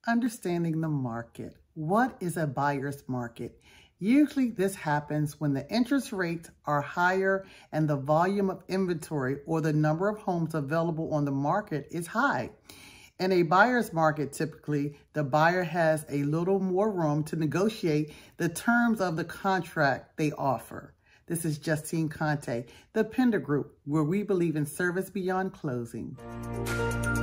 Understanding the market. What is a buyer's market? Usually this happens when the interest rates are higher and the volume of inventory or the number of homes available on the market is high. In a buyer's market, typically, the buyer has a little more room to negotiate the terms of the contract they offer. This is Justine Conteh, the Pender Group, where we believe in service beyond closing.